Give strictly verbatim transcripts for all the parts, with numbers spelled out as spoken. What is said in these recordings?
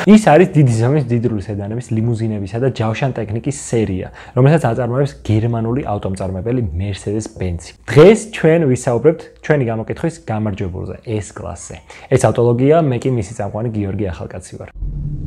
ის არის დიდი ზომის დიდრული სედანების, ლიმუზინებისა და ჯავშან ტექნიკის სერია, რომელსაც აწარმოებს გერმანული ავტომწარმოებელი Mercedes-Benz. დღეს ჩვენ ვისაუბრებთ ჩვენი გამოკითხვის გამარჯვებულზე, S-კლასზე. ეს ავტოლოგია, მე კი მისი წამყვანი გიორგი ახალკაცი ვარ.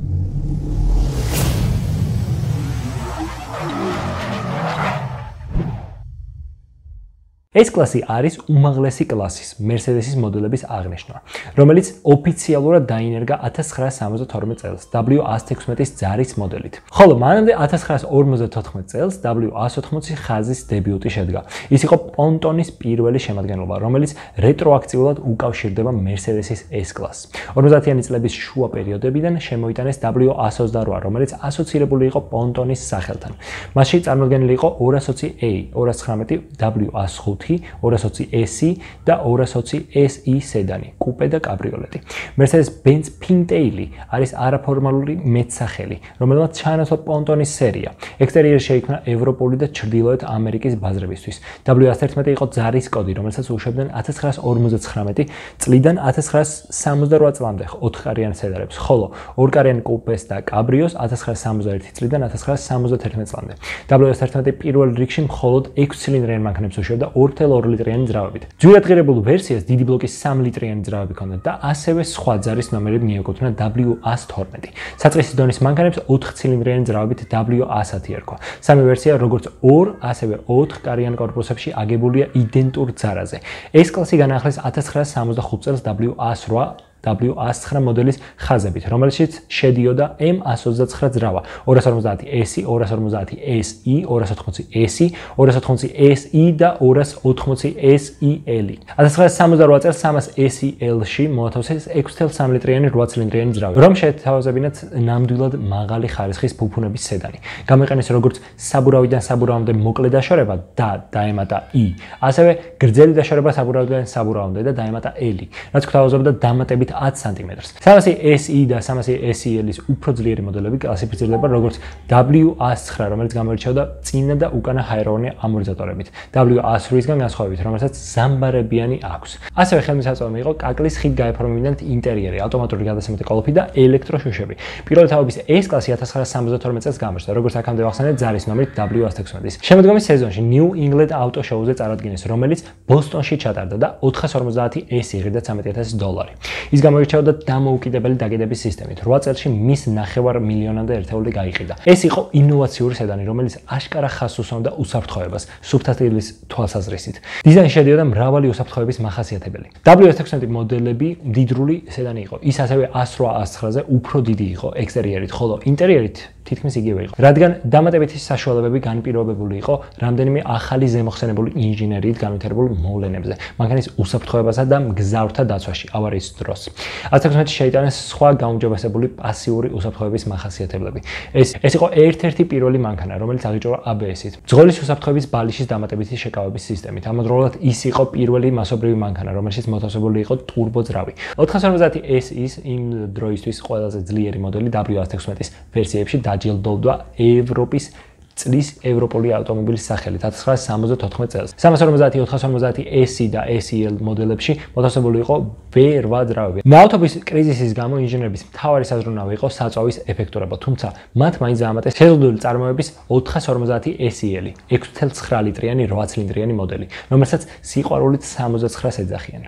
S-კლასი არის უმაღლესი კლასის Mercedes-ის მოდელების აღნიშვნა, რომელიც ოფიციალურად დაინერგა ათას ცხრაას სამოცდათორმეტ წელს W ას თექვსმეტის ძარის მოდელით. ხოლო მანამდე ათას ცხრაას ორმოცდათოთხმეტ წელს W ას ოთხმოცი ხაზის დებიუტი შედგა. ის იყო პონტონის პირველი შემადგენლობა, რომელიც რეტროაქტიულად უკავშირდება Mercedes-ის S-კლასს. ორმოცდაათიანი წლების შუა პერიოდებიდან შემოიტანეს W ას ოცდარვა, რომელიც ასოცირებული იყო პონტონის სახელთან. მასში წარმოდგენილი იყო ორას ოცი A, ორას ცხრამეტი W ას ხუთი, ორას ოცი S-ი და ორას ოცი S-ი სედანი, კუპე და კაბრიოლეტი. Mercedes-Benz Pintail არის არაფორმალური მეტსახელი, რომელმაც ჩაანაცვლა პონტონის სერია. ექსტერიერი შეიქმნა ევროპული და ჩრდილოეთ ამერიკის ბაზრებისთვის. W ას თერთმეტი იყო ძარის კოდი, რომელსაც უშვებდნენ ათას ცხრაას ორმოცდაცხრამეტი წლიდან ათას ცხრაას სამოცდარვა წლამდე ოთხკარიან სედანებს, ხოლო ორკარიან კუპეს და კაბრიოს ათას ცხრაას სამოცდაერთი წლიდან ათას ცხრაას სამოცდათერთმეტ წლამდე. W ას თერთმეტი პირველ რიგში მხოლოდ ექვს ცილინდრიან მანქანებს უშვებდა ორ ათი ლიტრიანი ძრავებით. ძვირად ღირებულ ვერსიას დიდი ბლოკის სამი ლიტრიანი ძრავები ჰქონდა და ასევე სხვა ძარის ნომერები მიეკუთვნა W ას თორმეტი. საწყისი დონის მანქანებს ოთხ ცილინდრიანი ძრავებით W ასათი ერქვა. სამი ვერსია როგორც ორ, ასევე ოთხ კარიან კორპუსებში აგებულია იდენტურ ძარაზე. S-კლასი განაახლეს ათას ცხრაას სამოცდახუთი წელს W ას რვა W ას ცხრა მოდელის ხაზებით, რომელშიც შედიოდა M ას ოცდაცხრა ძრავა, ორას ორმოცდაათი S-ი, ორას ორმოცდაათი S-ი, ორას ოთხმოცი S-ი, ორას ოთხმოცი S-ი და ორას ოთხმოცი S-ი L-ი. ათას ცხრაას სამოცდარვა წელს სამას S-ი L-ში მოათავსეს ექვს ცხრა სამი ლიტრიანი რვა ცილინდრიანი ძრავი, რომ შეეთავაზებინათ ნამდვილად მაღალი ხარისხის ფუფუნების სედანი. გამოიყენეს როგორც საბურავიდან საბურავამდე მოკლე დაშორება და დაემატა E, ასევე გრძელი დაშორება საბურავიდან საბურავამდე და დაემატა L-ი, რაც გვთავაზობდა დამატებით ათი სანტიმეტრს. სამასი S-ი და სამასი S-ი L-ის უფრო ძლიერი მოდელები კლასიფიცირდება როგორც W ას ცხრა, რომელიც გამოირჩეოდა წინა და უკანა ჰაეროვანი ამორტიზატორებით. W ას რვისგან განსხვავებით, რომელსაც ზამბარებიანი აქვს. ასევე ხელმისაწვდომი იყო კაკლის ხით გაეფორმებინათ ინტერიერი, ავტომატური გადასამეტი ყოლოფი და ელექტროშუშები. პირველი თაობის S-კლასი ათას ცხრაას სამოცდათორმეტ წელს გამოჩნდა, როგორც აქამდე ვახსენეთ ძარის ნომერით W ას თექვსმეტის. შემდგომი სეზონში New England Auto Show-ზე წარადგინეს, რომელიც ბოსტონში ჩატარდა და ოთხას ორმოცდაათი S იღრიდა ცამეტი ათასი დოლარი. ის გამოირჩეოდა დამოუკიდებელი დაგედების სისტემით. რვა წელში მის ნახევარ მილიონამდე ერთეული გაიყიდა. ეს იყო ინოვაციური სედანი, რომელიც აშკარა ხაზს უსვამდა უსაფრთხოებას, სუფთათილის თვალსაზრისით. დიზაინში შედიოდა მრავალი უსაფრთხოების მახასიათებელი. W ას თექვსმეტი მოდელები მდიდრული სედანი იყო. ის ასევე ას რვა ას ცხრაზე უფრო დიდი იყო ექსტერიერით, ხოლო ინტერიერით თითქმის იგივე იყო. რადგან დამატებითი საშუალებები განპირობებული იყო რამდენიმე ახალი ზემოხსენებული ინჟინერიით განვითარებულ მოვლენებზე, მანქანის უსაფრთხოებასა და მგზავრთა დაცვაში ავარიის დროს. ათას თექვსმეტში შეიტანეს სხვა გაუმჯობესებული პასიური უსაფრთხოების მახასიათებლები. ეს ეს იყო ერთ-ერთი პირველი მანქანა, რომელიც აღიჭურა A B S-ით. ძღოლის უსაფრთხოების ბალიშის დამატებითი შეკავების სისტემით. ამავდროულად ის იყო პირველი მასობრივი მანქანა, რომელშიც მოთავსებული იყო ტურბო ძრავი. ოთხას ორმოცდაათი S-ის იმ დროისთვის ყველაზე ძლიერი მოდელი W ას თექვსმეტის ვერსიებში დაჯილდოვდა ევროპის წლის ევროპული ავტომობილის სახელით ათას ცხრაას სამოცდათოთხმეტ წელს. სამას ორმოცდაათი, ოთხას ორმოცდაათი S-ი და S-ი L მოდელებში მოთავსებული იყო V რვა ძრავები. ნავთობის კრიზისის გამო ინჟინერების მთავარი საზრუნავი იყო საწვავის ეფექტურობა, თუმცა მათ მაინც დაამატეს შეზღუდული წარმოების ოთხას ორმოცდაათი S-ი L, ექვს ცხრა ცხრა ლიტრიანი რვა ცილინდრიანი მოდელი, რომელსაც სიყვარულით სამოცდაცხრას ეძახიან.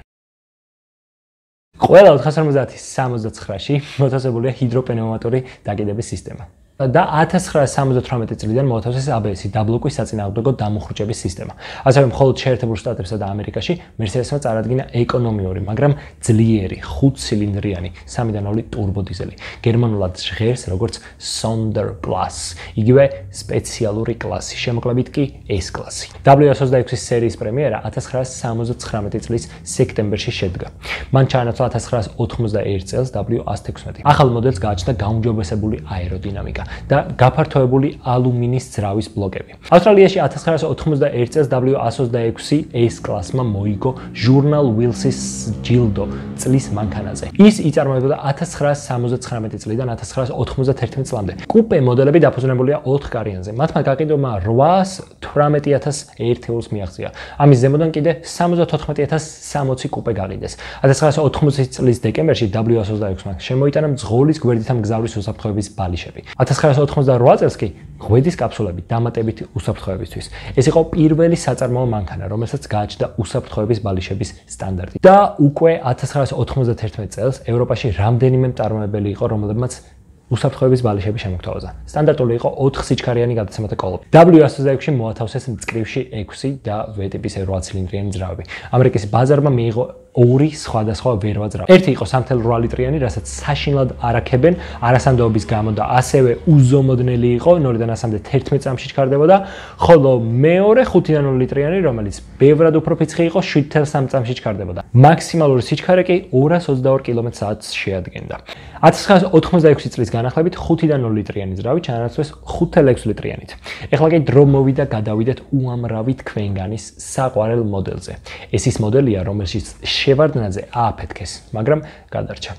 ყველა ოთხას ორმოცდაათი სამოცდაცხრაში მოთავსებულია ჰიდროპნევმატური დაგედების სისტემა. და ათას ცხრაას სამოცდათვრამეტი წლიდან მოათავსეს A B S-ი დაბლოკვის საწინააღმდეგო დამუხრუჭების სისტემა. ასევე მხოლოდ შეერთებულ შტატებსა და ამერიკაში Mercedes-მა წარადგინა ეკონომიური, მაგრამ ძლიერი ხუთ ცილინდრიანი სამიდან ორი ტურბო დიზელი. გერმანულად ჟღერს როგორც Sonderklasse, იგივე სპეციალური კლასი, შემოკლებით კი S-კლასი. W ას ოცდაექვსის სერიის პრემიერა ათას ცხრაას სამოცდათხრამეტი წლის სექტემბერში შედგა. მან ჩაანაცვლა ათას ცხრაას ოთხმოცდაერთი წელს W ას თექვსმეტი. ახალ მოდელს გააჩნდა გაუმჯობესებული აეროდინამიკა და გაფართოებული ალუმინის ძრავის ბლოკები. ავსტრალიაში ათას ცხრაას ოთხმოცდაერთი წელს W ას ოცდაექვსი S-კლასმა მოიგო ჟურნალ Wheels-ის ჯილდო წლის მანქანაზე. ის იწარმოებოდა ათას ცხრაას სამოცდათხრამეტი წლიდან ათას ცხრაას ოთხმოცდათერთმეტ წლამდე. კუპე მოდელები დაფუძნებულია ოთხ გარიანზე. მათმა გაყიდვებმა რვაას თვრამეტი ათას ერთეულს მიაღწია. ამის ზემოდან კიდე სამოცდათოთხმეტი ათას სამოცი კუპე გაყიდეს. ათას ცხრაას ოთხმოცი წლის დეკემბერში დაბლიუ ას ოცდაექვსმა შემოიტანა მძღოლის გვერდით მგზავრის უსაფრთხოების ბალიშები. ათას ცხრაას ოთხმოცდარვა წელს კი ღვედის კაფსულები დამატებით უსაფრთხოებისთვის. ეს იყო პირველი საწარმოო მანქანა, რომელსაც გააჩნდა უსაფრთხოების ბალიშების სტანდარტი. და უკვე ათას ცხრაას ოთხმოცდათერთმეტ წელს ევროპაში რამდენიმე მწარმოებელი იყო, რომლებმაც უსაფრთხოების ბალიშები შემოგთავაზა. სტანდარტული იყო ოთხ სიჩქარიანი გადაცემათა კოლოფი. დაბლიუ ას ოცდაექვსში მოათავსეს მწკრივში ექვსი და V ტიპის რვა ცილინდრიანი ძრავები. ამერიკის ბაზარმა მიიღო ორი სხვადასხვა ვერვა ძრავი. ერთი იყო სამი ათეული რვა ლიტრიანი, რასაც საშინლად არაქებენ არასანდოობის გამო და ასევე უზომოდნელი იყო, ნულიდან ასამდე თერთმეტ წამში ჩქარდებოდა, ხოლო მეორე ხუთიდან ნული ליტრიანი, რომელიც ბევრად უფრო ფიცხი იყო, შვიდ ათას წამში ჩქარდებოდა. მაქსიმალური სიჩქარე კი ორას ოცდაორ კილომეტრ საათს შეადგენდა. ათას ცხრაას ოთხმოცდაექვსი წლის განახლებით ხუთიდან ნული litrიანი ძრავი ჩაანაცვლეს ხუთი ათას ექვსი litrიანით. ეხლა კი დრო მოვიდა გადავიდეთ უამრავი თქვენგანის საყვარელ მოდელზე. ეს ის მოდელია, რომელშიც შევარდნაძე ააფეთქეს, მაგრამ გადარჩა.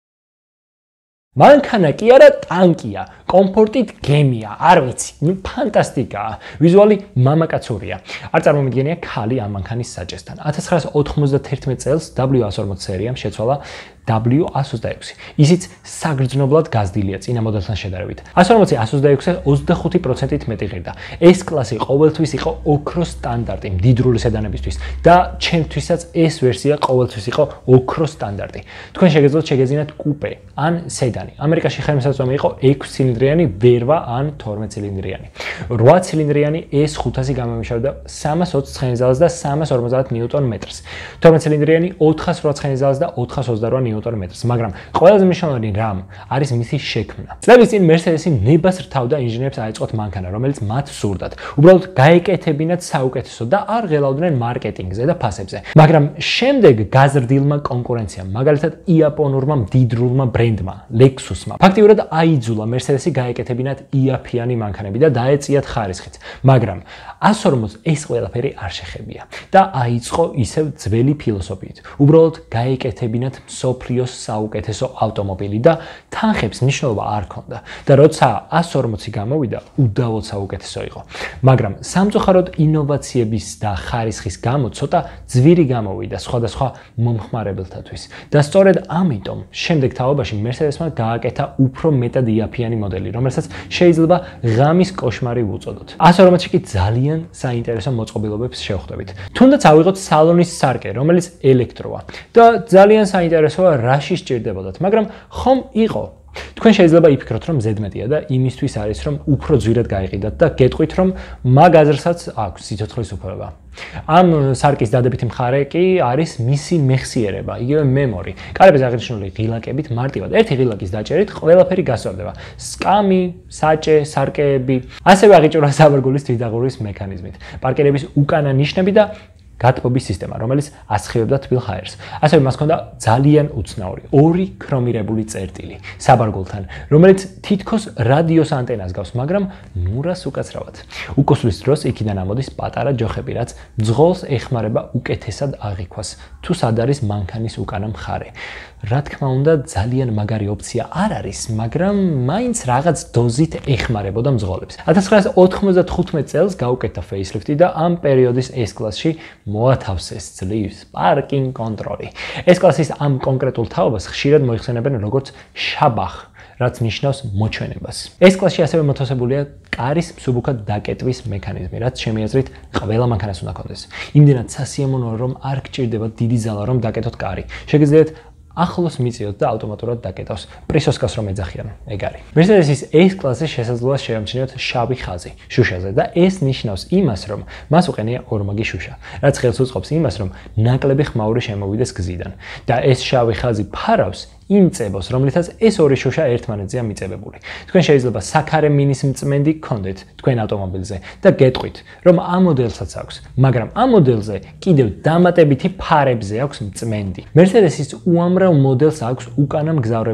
მანქანა კი არა ტანკია, კომფორტით გემია, არ ვიცი, ნუ ფანტასტიკაა. ვიზუალი მამაკაცურია. არ წარმომიდგენია ქალი ამ მანქანის საჭესთან. ათას ცხრაას ოთხმოცდათერთმეტ წელს დაბლიუ ას ორმოცი სერიამ შეცვალა დაბლიუ ას ოცდაექვსი. ისიც საგრძნობლად გაზრდილია წინა მოდელთან შედარებით. ას ორმოცი ას ოცდაექვსი ოცდახუთი პროცენტით მეტი ღირდა. ეს კლასი ყოველთვის იყო ოქროს სტანდარტი მდიდრული სედანებისთვის და ჩემთვისაც ეს ვერსია ყოველთვის იყო ოქროს სტანდარტი. თქვენ შეგეძლოთ შეგეძინათ კუპე ან სედანი. ამერიკაში ხელმისაწვდომი იყო ექვსი ცილინდრიანი ვერვა ან თორმეტ ცილინდრიანი. რვა ცილინდრიანი ეს ხუთასი გამომიშავდა სამას ოცი ცხენისძალას და სამას ორმოცდაათ ნიუტონ მეტრს. თორმეტ ცილინდრიანი ოთხას რვა ცხენისძალას და ოთხას ოცდარვა ნიუტონ მეტრს, მაგრამ ყველაზე მნიშვნელოვანი რამ არის მისი შექმნა. წლების წინ მერსედესი ნებას რთავდა ინჟინერებს აეწყოთ მანქანა, რომელიც მათ სურდათ. უბრალოდ გაეკეთებინათ საუკეთესო და არ ღელავდნენ მარკეტინგზე და ფასებზე. მაგრამ შემდეგ გაზრდილმა კონკურენციამ, მაგალითად იაპონურმა მდიდრულმა ბრენდმა, ლექსუსმა, ფაქტიურად აიძულა მერსედესი გაეკეთებინათ იაფიანი მანქანები და დაეწიათ ხარისხით. მაგრამ ას ორმოცს ეს ყველაფერი არ შეხებია და აიწყო ისევ ძველი ფილოსოფიით. უბრალოდ გაეკეთებინათ მსოფლიოს საუკეთესო ავტომობილი და თანხებს მნიშვნელობა არ ჰქონდა. და როცა ას ორმოცი გამოვიდა, უდავოდ საუკეთესო იყო. მაგრამ სამწუხაროდ ინოვაციების და ხარისხის გამო ცოტა ძვირი გამოვიდა სხვადასხვა მომხმარებელთათვის. და სწორედ ამიტომ შემდეგ თაობაში მერსედესმა გააკეთა უფრო მეტად იაფიანი მოდელი, რომელსაც შეიძლება ღამის კოშმარი ვუწოდოთ. ას ორმოცში კი ძალიან საინტერესო მოწყობილობებს შევხვდებით. თუნდაც ავიღოთ სალონის სარკე, რომელიც ელექტროა და ძალიან საინტერესოა რაში სჭირდებოდათ, მაგრამ ხომ იყო. თქვენ შეიძლება იფიქროთ, რომ ზედმეტია და იმისთვის არის, რომ უფრო ძვირად გაიყიდათ და გეტყვით, რომ მაგ აზრსაც აქვს სიცოცხლის უფლება. ამ სარკის დადებითი მხარე კი არის მისი მეხსიერება, იგივე მემორი. კარების აღნიშნული ღილაკებით მარტივად ერთი ღილაკის დაჭერით ყველაფერი გასწორდება. სკამი, საჭე, სარკეები, ასევე აღიჭურა საბარგულის თვითაღურის მექანიზმით. პარკერების უკანა ნიშნები და გათბობის სისტემა, რომელიც ასხივებდა თბილ ჰაერს. ასევე მას ჰქონდა ძალიან უცნაური ორი ქრომირებული წერტილი საბარგულთან, რომელიც თითქოს რადიოს ანტენას გავს, მაგრამ ნურას უკაცრავად. უკოსვლის დროს იქიდან ამოდის პატარა ჯოხები, რაც მძღოლს ეხმარება უკეთესად აღიქვას, თუ სად არის მანქანის უკანა მხარე. რა თქმა უნდა, ძალიან მაგარი ოფცია არ არის, მაგრამ მაინც რაღაც დოზით ეხმარებოდა მძღოლებს. ათას ცხრაას ოთხმოცდათხუთმეტ წელს გაუკეთა ფეისლიფტი და ამ პერიოდის ეს კლასში მოათავსეს ძლივს პარკინგ კონტროლი. ეს კლასის ამ კონკრეტულ თაობას ხშირად მოიხსენებენ როგორც შაბახ, რაც ნიშნავს მოჩვენებას. ეს კლასში ასევე მოთავსებულია კარის მსუბუქად დაკეტვის მექანიზმი, რაც ჩემი აზრით ყველა მანქანას უნდა ჰქონდეს. იმდენად სასიამოვნოა, რომ არ გჭირდება დიდი ზალა, რომ დაკეტოთ კარი. შეგიძლიათ ახლოს მიწიოთ და ავტომატურად დაკეტავს. პრისოსკას რომ ეძახიან, ეგ არის. მერსედესის ეს კლასის შესაძლოა შეამჩნიოთ შავი ხაზი შუშაზე და ეს ნიშნავს იმას, რომ მას უყენია ორმაგი შუშა, რაც ხელს უწყობს იმას, რომ ნაკლები ხმაური შემოვიდეს გზიდან და ეს შავი ხაზი ფარავს იმ წებოს, რომლითაც ეს ორი შუშა ერთმანეთზეა მიწებებული. თქვენ შეიძლება საქარე მინის მწმენდი გქონდეთ თქვენ ავტომობილზე და გეტყვით, რომ ამ მოდელსაც აქვს, მაგრამ ამ მოდელზე კიდევ დამატებითი ფარებზე აქვს მწმენდი. მერსედესის უამრავ მოდელს აქვს უკანა მგზავრების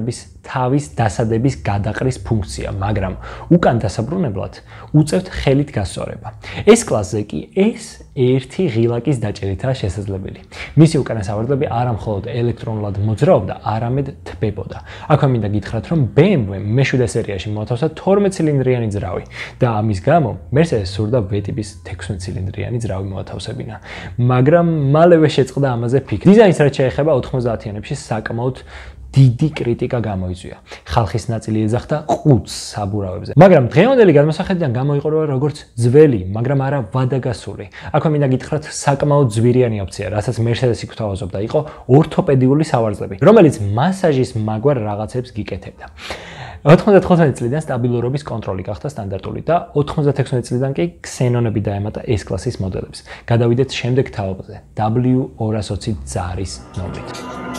თავის დასადების გადაყრის ფუნქცია, მაგრამ უკან დასაბრუნებლად უწევთ ხელით გასწორება. ეს კლასზე კი ეს ერთი ღილაკის დაჭერითაა შესაძლებელი. მისი უკანასავარდლები არა მხოლოდ ელექტრონულად მოძრაობდა, არამედ თბებოდა. აქვე მინდა გითხრათ, რომ B M W მეშვიდე სერიაში მოათავსა თორმეტ ცილინდრიანი ძრავი და ამის გამო Mercedes სურდა V ტიპის თექვსმეტ ცილინდრიანი ძრავი მოათავსებინა. მაგრამ მალევე შეწყდა ამაზე ფიქრი. დიზაინს რაც შეეხება ოთხმოცდაათიანებში საკმაოდ დიდი კრიტიკა გამოიწვია. ხალხის ნაწილი ეძახდა ყუთს საბურავებზე. მაგრამ დღევანდელი გადმოსახედიდან გამოიყურება როგორც ძველი, მაგრამ არა ვადაგასული. აქვე მინდა გითხრათ, საკმაოდ ძვირიანი ოფცია, რასაც Mercedes-ი გვთავაზობდა, იყო ორთოპედიული სავარძლები, რომელიც მასაჟის მაგვარ რაღაცებს გიკეთებდა. ოთხმოცდათხუთმეტი წლიდან სტაბილურობის კონტროლი გახდა სტანდარტული და ოთხმოცდათექვსმეტი წლიდან კი ქსენონები დაემატა S კლასის მოდელებს. გადავიდეთ შემდეგ თაობაზე, W ორას ოცი ძარის ნომრით.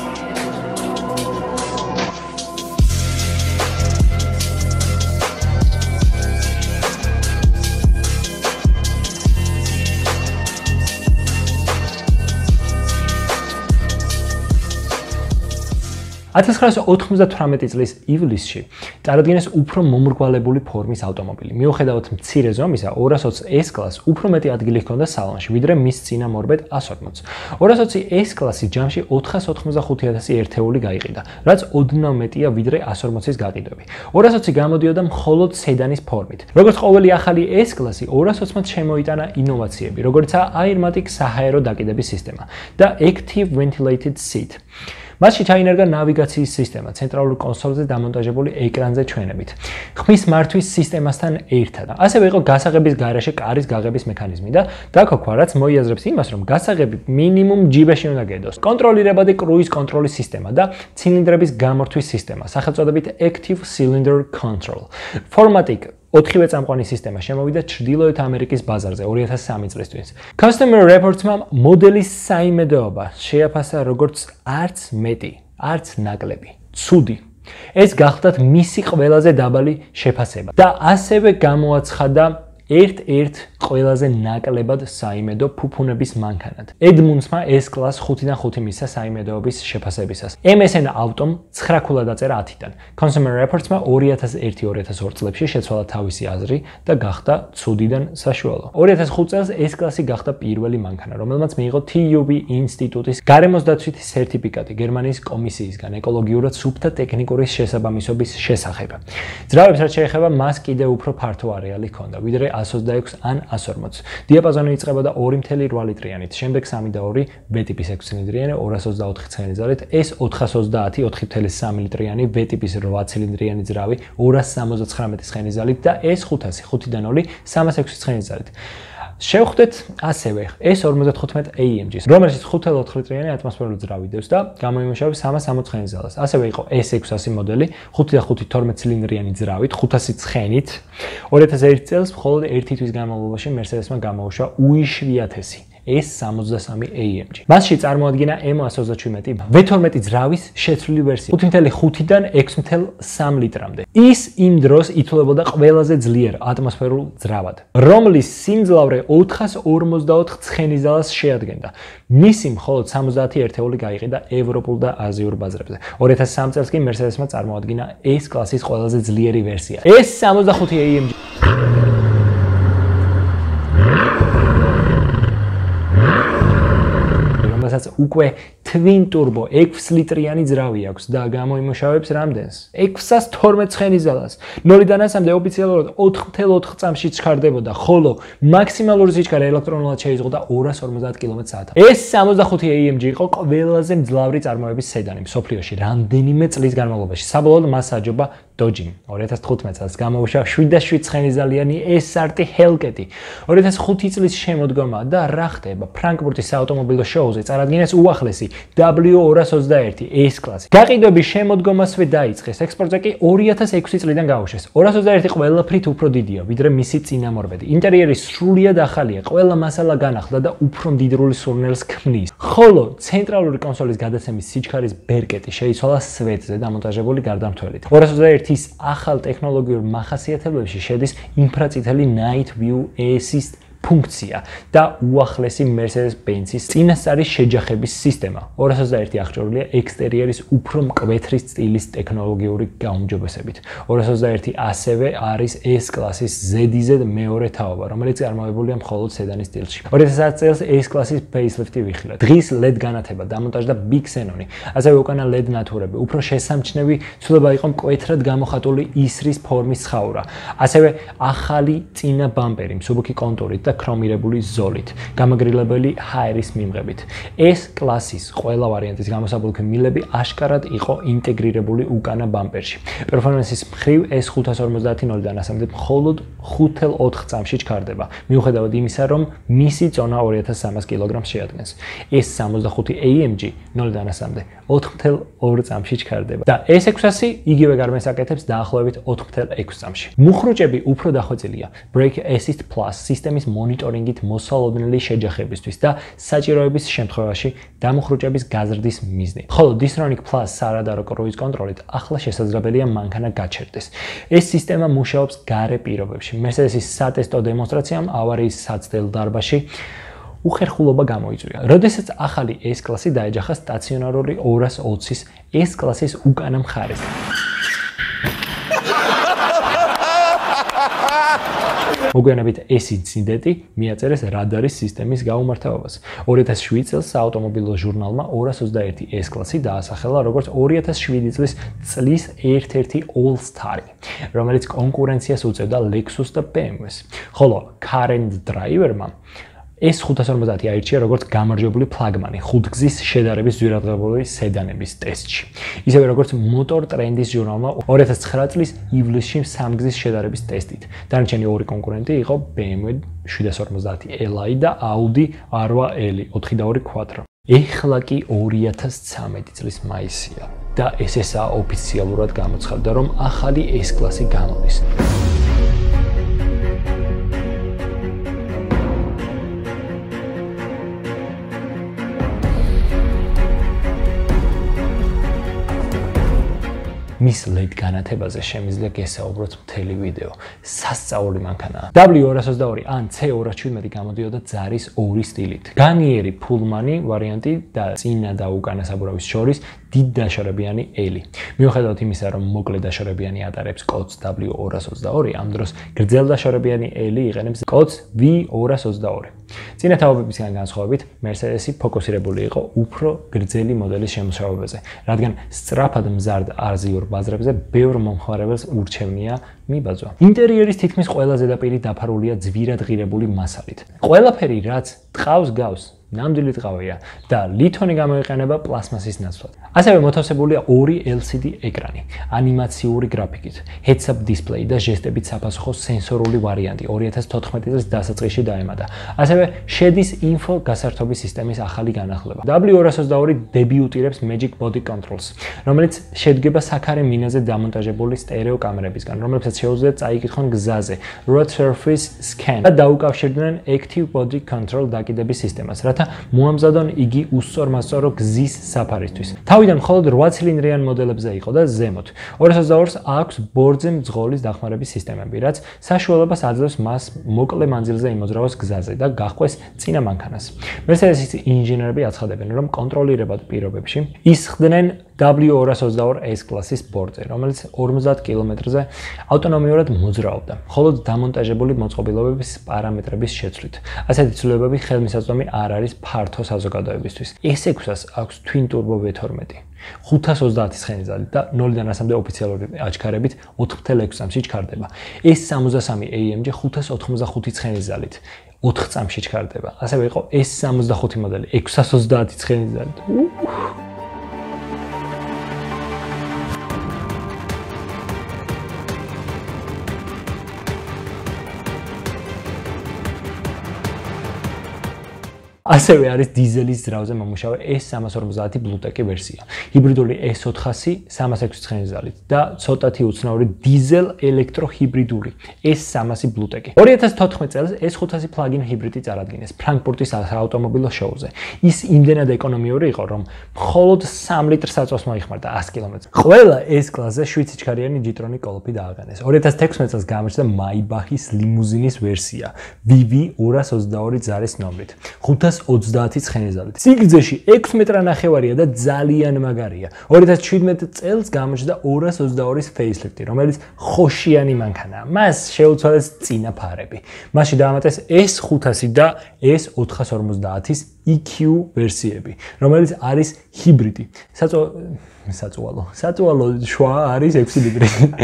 ათას ცხრაასი ოთხმოცდათვრამეტი წლის ივლისში წარადგენეს უფრო მომრგვალებული ფორმის ავტომობილი. მიუხედავად მცირე ზომისა, ორას ოცი S კლასს უფრო მეტი ადგილი ჰქონდა სალონში, ვიდრე მის წინამორბედ ას ორმოცს. ორას ოცი S კლასი ჯამში ოთხას ოთხმოცდახუთი ათასი ერთეული გაიყიდა, რაც ოდნავ მეტია ვიდრე ას ორმოცის გაყიდვები. ორას ოცი გამოდიოდა მხოლოდ სედანის ფორმით. როგორც ყოველი ახალი S კლასი, ორას ოცმაც შემოიტანა ინოვაციები, როგორიცაა Airmatic საჰაერო დაკიდების სისტემა და Active Ventilated Seat. მასში ჩაინერგა ნავიგაციის სისტემა, ცენტრალურ კონსოლზე დამონტაჟებული ეკრანზე ჩვენებით, ხმის მართვის სისტემასთან ერთად. ასევე იყო გასაღების გარეშე კარის გაღების მექანიზმი და დაქოქვა, რაც მოიაზრებს იმას, რომ გასაღები მინიმუმ ჯიბეში უნდა გედოს. კონტროლირებადი კრუიზ კონტროლის სისტემა და ცილინდრების გამორთვის სისტემა, სახელწოდებით Active Cylinder Control. Formatic ოთხივე წამყვანი სისტემა შემოვიდა ჩრდილოეთ ამერიკის ბაზარზე ორი ათას სამი წლისთვის. Customer Reports-მა მოდელის საიმედოობა შეაფასა როგორც არც მეტი, არც ნაკლები, ცუდი. ეს გახლდათ მისი ყველაზე დაბალი შეფასება და ასევე გამოაცხადა ერთ-ერთ ყველაზე ნაკლებად საიმედო ფუფუნების მანქანად. Edmunds-მა S კლას ხუთიდან ხუთი მისცა საიმედოობის შეფასებისას. M S N Auto-მ ცხრა ქულა დაწერა ათიდან. Consumer Reports-მა ორი ათას ერთი ორი ათას ორი წლებში შეცვალა თავისი აზრი და გახდა ცუდიდან საშუალო. ორი ათას ხუთი წელს S კლასი გახდა პირველი მანქანა, რომელმაც მიიღო T U B ინსტიტუტის გარემოს დაცვითი სერტიფიკატი გერმანიის კომისიისგან ეკოლოგიურად სუფთა ტექნიკური შესაბამისობის შესახებ. ძრავებს რაც შეეხება, მას კიდევ უფრო ფართო არეალი ჰქონდა, ვიდრე ას ოცდაექვსი ან ას ორმოც. დიაპაზონი იწყებოდა ორი წელი რვალი ლიტრიანით, შემდეგ სამი და ორი V ტიპის ექვსი ცილინდრიანი, ორას ოცდაოთხი ცხენი ძალით, S ოთხას ოცდაათი ოთხი წელი სამი ლიტრიანი V ტიპის რვა ცილინდრიანი ძრავი, ორას სამოცდათხრამეტი ცხენი ძალით და S ხუთასი ხუთიდან ორი სამას ექვსი ცხენი ძალით. შევხვდეთ ასევე S ორმოცდათხუთმეტი A M G-ს, რომელშიც ხუთი წელი ოთხ ლიტრიანი ატმოსფერული ძრავი დევს და გამოიმუშავებს სამას სამოცდაოთხ ცხენი ძალას. ასევე იყო S ექვსასი მოდელი, ხუთი და ხუთი თორმეტ ცილინდრიანი ძრავით, ხუთასი ცხენით. ორი ათას ერთი წელს მხოლოდ ერთი თვის განმავლობაში Mercedes-მა გამოუშვა უიშვიათესი S სამოცდასამი A M G. მასში წარმოადგინა M ას ოცდაჩვიდმეტი V თორმეტი ძრავის შეცვლილი ვერსია ხუთი წელი ხუთიდან ექვსი წელი სამი litrამდე. ის იმ დროს ითვლებოდა ყველაზე ძლიერ ატმოსფერულ ძრავად, რომლის სიმძლავრე ოთხას ორმოცდაოთხ ცხენის ძალას შეადგენდა. მისი მხოლოდ სამოცდაათი ერთეული გაიყიდა ევროპულ და აზიურ ბაზრებზე. ორი ათას სამი წელს კი Mercedes-მა წარმოადგინა S კლასის ყველაზე ძლიერი ვერსია. S სამოცდახუთი A M G. რომელსაც უკვე twin turbo ექვსი ლიტრიანი ძრავი აქვს და გამოიმუშავებს რამდენს? ექვსას თორმეტ ცხენის ძალას. ნოლიდან ასამდე ოფიციალურად ოთხ წელი ოთხ წამში ჩქარდებოდა, ხოლო მაქსიმალური სიჩქარე ელექტრონულად შეიზღოდა ორას ორმოცდაათ კილომეტრ საათად. S სამოცდახუთი A M G იყო ყველაზე მძლავრი წარმოების სედანი მსოფლიოში რამდენიმე წლის განმავლობაში. საბოლოოდ მას აჯობა Dodge ორი ათას თხუთმეტ წელს გამოუშვა შვიდ და შვიდ ცხენიზალიანი S-არტი Hellcat. ორი ათას ხუთი წლის შემოდგომა და რა ხდება ფრანკფურტის საავტომობილო შოუზე წარადგინეს უახლესი W ორას ოცდაერთი S კლასი. გაყიდვების შემოდგომასვე დაიწყეს, ექსპორტზე კი ორი ათას ექვსი წლიდან გაუშვეს. ორას ოცდაერთი ყველაფრით უფრო დიდია, ვიდრე მისი წინამორბედი. ინტერიერი სრულიად ახალია, ყველა მასალა განახლდა და უფრო მდიდრული სურნელს ქმნის. ხოლო ცენტრალური კონსოლის გადაცემის სიჩქარის ბერკეტი შეიცვალა სვეტზე დამონტაჟებული გარდამთვალით. ორას ოცდაერთის ახალ ტექნოლოგიურ მახასიათებლებში შედის ინფრაწითელი Night View A S-ის ფუნქცია და უახლესი Mercedes-Benz-ის წინასწარი შეჯახების სისტემა. ორას ოცდაერთი აღჭურვილია ექსტერიერის უფრო მკვეთრი სტილის ტექნოლოგიური გაუმჯობესებით. ორას ოცდაერთი ასევე არის S-კლასის ზედიზედ მეორე თაობა, რომელიც წარმოებულია მხოლოდ სედანის სტილში. ორი ათას ათი წელს S-კლასის facelift-ი ვიხილეთ. დღის ლედ განათება დამონტაჟდა Big Xenon-ი. ასევე უკანა ლედ ნათურები, უფრო შესამჩნევი ცვლილება იყო მკვეთრად გამოხატული ისრის ფორმის ცხაურა. ასევე ახალი წინა ბამპერი, მსუბუქი კონტურით და ქრომირებული ზოლით, გამაგრილებელი ჰაერის მიმღებით. S-კლასის ყველა ვარიანტის გამოსაბულქი მილები აშკარად იყო ინტეგრირებული უკანა ბამპერში. პერფორმანსის მხრივ S ხუთას ორმოცდაათი ნულიდან ასამდე მხოლოდ ხუთ ათას ოთხ წამში ჩქარდება, მიუხედავად იმისა, რომ მისი წონა ორი ათას სამას კილოგრამს შეადგენს. S სამოცდახუთი A M G ნულიდან ასამდე ოთხ ათას ორ წამში ჩქარდება და S ექვსასი იგივე გარემოს აკეთებს დაახლოებით ოთხ ათას ექვს წამში. მუხრუჭები უფრო დახვეწილია Brake Assist Plus სისტემის მონიტორინგით მოსალოდნელი შეჯახებისთვის და საჭიროების შემთხვევაში დამუხრუჭების გაზრდის მიზნით. ხოლო Distronic Plus სარადარო კრუიზ კონტროლით ახლა შესაძლებელია მანქანა გაჩერდეს. ეს სისტემა მუშაობს გარე პირობებში. Mercedes-ის სატესტო დემონსტრაციამ ავარიის საცდელ დარბაზში უხერხულობა გამოიწვია. როდესაც ახალი S-კლასი დაეჯახა სტაციონარული ორას ოცის S-კლასის უკანა მხარეს. მოგვიანებით ეს ინციდენტი მიაწერეს რადარის სისტემის გაუმართავებას. ორი ათას შვიდი წელს საავტომობილო ჟურნალმა ორას ოცდაერთი S-კლასი დაასახელა როგორც ორი ათას შვიდი წლის წლის ერთ-ერთი all-star-ი, რომელიც კონკურენციას უწევდა Lexus და B M W-ს. ხოლო Car and Driver-მა S ხუთას ორმოცდაათი აირჩია როგორც გამარჯვებული ფლაგმანი ხუთგზის შედარების ძვირადღირებული სედანების ტესტში. ისევე როგორც Motor Trend-ის ჟურნალმა ორი ათას ცხრა წლის ივლისში სამგზის შედარების ტესტით. დანარჩენი ორი კონკურენტი იყო B M W შვიდას ორმოცდაათი L I და Audi R opt L ოთხი და ორი Quattro. ეხლა კი ორი ათას ცხრამეტი წლის მაისია და S S A ოფიციალურად გამოცხადდა, რომ ახალი S-კლასი გამოდის. მის ლედ განათებაზე შემიძლია გესაუბროთ მთელი ვიდეო. სასწაული მანქანაა. W ორას ოცდაორი ან C ორას შვიდმეტი გამოდიოდა ძარის ორი სტილით. განიერი ფულმანი ვარიანტი და წინა და უკანა საბურავის შორის დიდ დაშორებიანი ელი. მიუხედავად იმისა, რომ მოკლე დაშორებიანი ატარებს კოდს W ორას ოცდაორი, ამ დროს გრძელ დაშორებიანი ელი იყენებს კოდს V ორას ოცდაორი. წინა თაობებისგან განსხვავებით, Mercedes-ი ფოკუსირებული იყო უფრო გრძელი მოდელის შემუშავებაზე, რადგან სწრაფად მზარდ არზიურ ბაზრებზე ბევრ მომხმარებელს ურჩევნია მიბაძვა. ინტერიერის თითქმის ყველა ზედაპირი დაფარულია ძვირადღირებული მასალით. ყველაფერი, რაც ტყავს გავს, ნამდვილი ტყავია და ლითონი გამოიყენება პლასმასის ნაცვლად. ასევე მოთავსებულია ორი L C D ეკრანი, ანიმაციური გრაფიკით, heads-up display და ჟესტებით საფასუხო სენსორული ვარიანტი ორი ათას თოთხმეტი წლის დასაწყისში დაემატა. ასევე შედის info გასართობის სისტემის ახალი განახლება. W ორას ოცდაორი დებიუტირებს Magic Body Controls, რომელიც შედგება საქარე მინაზე დამონტაჟებული სტერეო კამერებისგან, რომლებსაც შეუძლიათ წაიკითხონ გზაზე, road surface scan და დაუკავშირდნენ Active Body Control დაკიდების სისტემას, რათა მოამზადონ იგი უსწორმასწორო გზის საფარისთვის. თავიდან მხოლოდ რვა ცილინდრიან მოდელებზე იყო და ზემოთ. ორას ოცდაორს აქვს ბორძე მძღოლის დახმარების სისტემები, რაც საშუალებას აძლევს მას მოკლე მანძილზე იმოძრავოს გზაზე და გაჰყვეს წინა მანქანას. Mercedes-ის ინჟინერები აცხადებენ, რომ კონტროლირებად პირობებში ისხდნენ W ორას ოცდაორი S-კლასის ბორტზე, რომელიც ორმოცდაათ კილომეტრზე ავტონომიურად მოძრაობდა, მხოლოდ დამონტაჟებული მოწყობილობების პარამეტრების შეცვლით. ასეთი ცვლილებები ხელმისაწვდომი არ არის ფართო საზოგადოებისთვის. S ექვსას აქვს twin turbo V თორმეტი, ხუთას ოცდაათი ცხენისძალით და ნულიდან ასამდე ოფიციალური აჩქარებით ოთხ ათას ექვს წამში ჩქარდება. S სამოცდასამი A M G ხუთას ოთხმოცდახუთი ცხენისძალით ოთხ წამში ჩქარდება. ასევე იყო S სამოცდახუთი მოდელი ექვსას ოცდაათი ცხენისძალით. ასევე არის დიზელის ძრავზე მომუშავე S სამას ორმოცდაათი Bluetech ვერსია. ჰიბრიდული S ოთხასი სამას ექვსი ცხენის ძალით და ცოტათი უცნაური დიზელ ელექტროჰიბრიდული S სამასი Bluetech. ორი ათას თოთხმეტ წელს S ხუთასი plug-in ჰიბრიდი წარადგინეს ფრანკფურტის ავტომობილო შოუზე. ის იმდენად ეკონომიური იყო, რომ მხოლოდ სამ ლიტრ საწვავს მოიხმარდა ას კილომეტრზე. ყველა S კლასზე შვიდ სიჩქარიანი ჯიტრონი კოლოფი დააყენეს. ორი ათას თექვსმეტ წელს გამოჩნდა Maybachის ლიმუზინის ვერსია V V ორას ოცდაორი ძარის ნომრით, ხუთას ოცდაათი ცხენის ძალით. სიგრძეში ექვსი მეტრანახევარია და ძალიან მაგარია. ორი ათას შვიდმეტ წელს გამოჩნდა ორას ოცდაორის facelift, რომელიც ხოშიანი მანქანაა. მას შეუცვალეს წინა ფარები. მასში დაამატეს S ხუთასი და S ოთხას ორმოცდაათის E Q ვერსიები, რომელიც არის ჰიბრიდი. საწო საწუალო. საწუალო შვა არის ექვსი ლიტრი.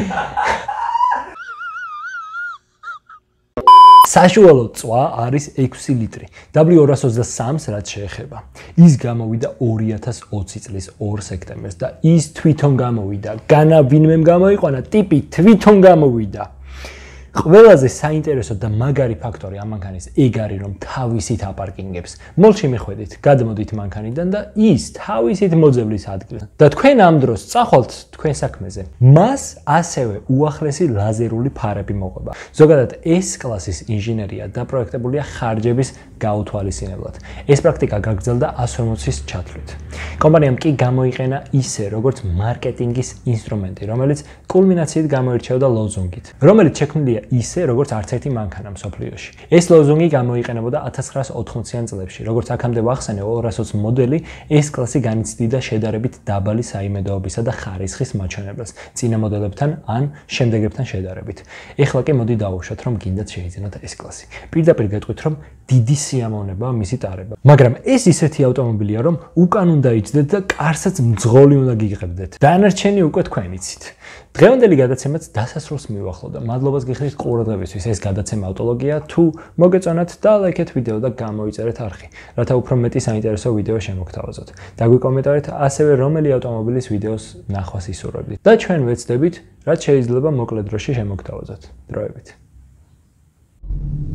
საშუალო წვა არის ექვსი ლიტრი. W ორას ოცდასამს რაც შეეხება. ის გამოვიდა ორი ათას ოცი წლის ორ სექტემბერს და ის თვითონ გამოვიდა. განა ვინმემ გამოიყვანა ტიპი თვითონ გამოვიდა. ყველაზე საინტერესო და მაგარი ფაქტორი ამ მანქანის ეგ არის, რომ თავისით აპარკინგებს. მოლში მიხვედით, გადმოდით მანქანიდან და ის თავისით მოძებლის ადგილს. და თქვენ ამ დროს წახვალთ თქვენ საქმეზე. მას ასევე უახლესი ლაზერული ფარები მოყვება. ზოგადად S კლასის ინჟინერია დაპროექტებულია ხარჯების გაუთვალისწინებლად. ეს პრაქტიკა გაგრძელდა ას ორმოცის ჩათვლით. კომპანიამ კი გამოიყენა ისე, როგორც მარკეტინგის ინსტრუმენტი, რომელიც კულმინაციით გამოირჩეოდა ლოზუნგით, რომელიც შექმნილია ისე, როგორც არც ერთი მანქანა მსოფლიოში. ეს ლოზუნგი გამოიყენებოდა ათას ცხრაას ოთხმოციან წლებში, როგორც აქამდე ვახსენე ორას ოცი მოდელი S კლასი განიცდიდა შედარებით დაბალი საიმედოობისა და ხარისხის მაჩვენებელს წინა მოდელებთან ან შემდეგებთან შედარებით. ეხლა კი მოდი დავუშვათ, რომ გინდათ შეიძინოთ S კლასი. პირდაპირ გეტყვით, რომ დიდი სიამოვნებაა მისი ტარება. მაგრამ ეს ისეთი ავტომობილია, რომ უკან უნდა იჯდეთ და კარსაც მძღოლი უნდა გიღებდეთ. დანარჩენი უკვე თქვენ იცით. დღევანდელი გადაცემაც დასასრულს მივახლოვდა. მადლობას გიხდით ყურადღებისთვის. ეს გადაცემა ავტოლოგია. თუ მოგეწონათ, დალაიქეთ ვიდეო და გამოიწერეთ არხი, რათა უფრო მეტი საინტერესო ვიდეო შემოგთავაზოთ. დაგვიკომენტარეთ ასევე რომელი ავტომობილის ვიდეოს ნახვას ისურვებდით და ჩვენ ვეცდებით, რაც შეიძლება მოკლე დროში შემოგთავაზოთ. დროებით.